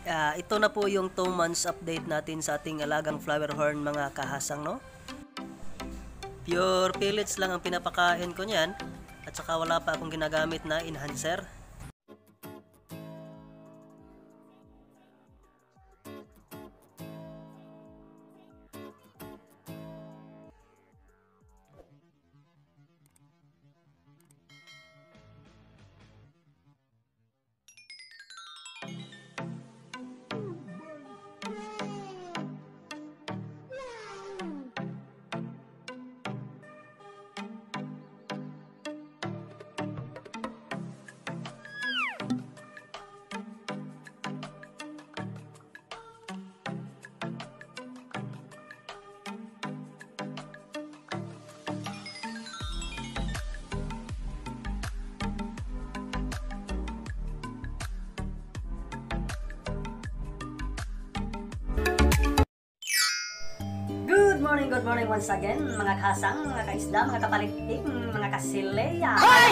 Ito na po yung 2 months update natin sa ating alagang flower horn mga kahasang, no? Pure pellets lang ang pinapakain ko niyan at saka wala pa akong ginagamit na enhancer. Good morning once again, mga kasang, mga kaisda, mga kapalitik, mga kasileya. Hoy!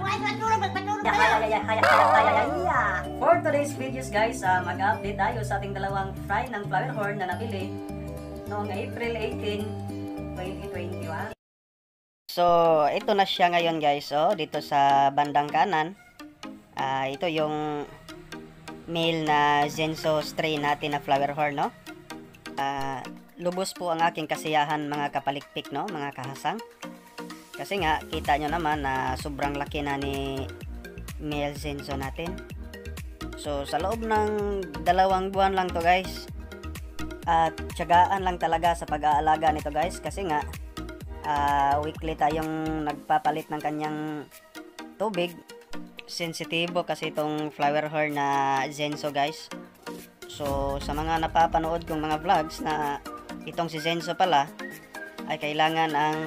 For today's videos guys, mag-update tayo sa ating dalawang fry ng flower horn na nabili noong April 18, 2021. So, ito na siya ngayon guys, dito sa bandang kanan. Ito yung male na Zenzo strain natin na flower horn, no? Lubos po ang aking kasiyahan mga kapalikpik, no, mga kahasang. Kasi nga, kita nyo naman na sobrang laki na ni male Zenzo natin. So, sa loob ng 2 buwan lang to guys. At tiyagaan lang talaga sa pag-aalaga nito guys. Kasi nga, weekly tayong nagpapalit ng kanyang tubig. Sensitibo kasi itong flower horn na Zenzo guys. So, sa mga napapanood kong mga vlogs na itong si Zenzo pala ay kailangan ang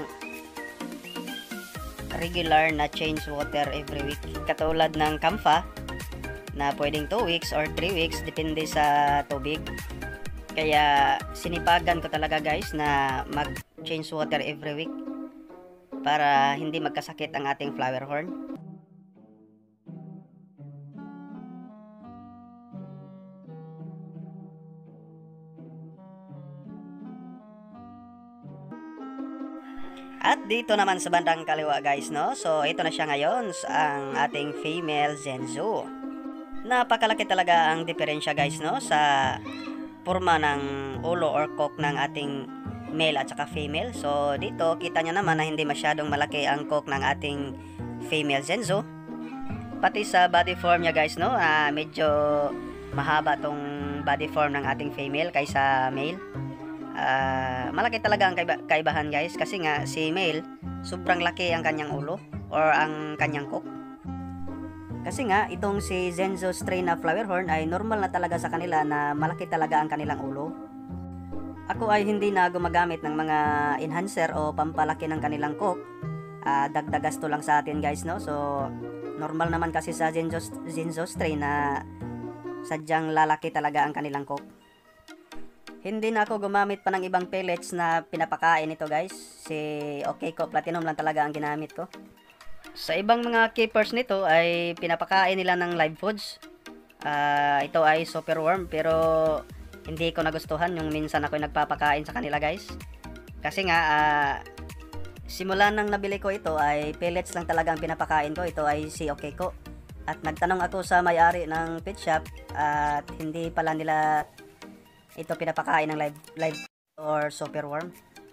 regular na change water every week. Katulad ng Kamfa na pwedeng 2 weeks or 3 weeks depende sa tubig. Kaya sinipagan ko talaga guys na mag-change water every week para hindi magkasakit ang ating flower horn. At dito naman sa bandang kaliwa guys, no? So ito na siya ngayon ang ating female Zenzo. Napakalaki talaga ang diferensya guys, no? Sa forma ng ulo or cock ng ating male at saka female. So dito kita nyo naman na hindi masyadong malaki ang cock ng ating female Zenzo. Pati sa body form niya guys, no? Medyo mahaba tong body form ng ating female kaysa male. Malaki talaga ang kaibahan guys, kasi nga si male sobrang laki ang kanyang ulo or ang kanyang cock. Kasi nga itong si Zenzo strain na flower horn ay normal na talaga sa kanila na malaki talaga ang kanilang ulo. Ako ay hindi na gumagamit ng mga enhancer o pampalaki ng kanilang cock. Dagdag gasto lang sa atin guys, no? So normal naman kasi sa Zenzo strain na sadyang lalaki talaga ang kanilang cock. Hindi na ako gumamit pa ng ibang pellets na pinapakain ito guys. Si OKCO Platinum lang talaga ang ginamit ko. Sa ibang mga keepers nito ay pinapakain nila ng live foods. Ito ay super worm pero hindi ko nagustuhan yung minsan ako nagpapakain sa kanila guys. Kasi nga simula nang nabili ko ito ay pellets lang talaga ang pinapakain ko. Ito ay si OKCO. At nagtanong ako sa may-ari ng pet shop at hindi pala nila ito pinapakain ng live or super worm.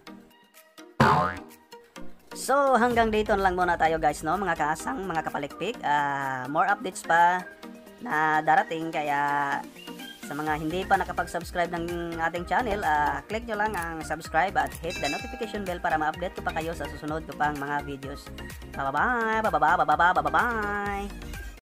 So hanggang dito na lang muna tayo guys, no, mga kaasang, mga kapalikpik. More updates pa na darating, kaya sa mga hindi pa nakapag-subscribe ng ating channel, click nyo lang ang subscribe at hit the notification bell para ma-update ko pa kayo sa susunod ko pang mga videos. Bye bye, bye bye, bye bye, bye bye, bye bye.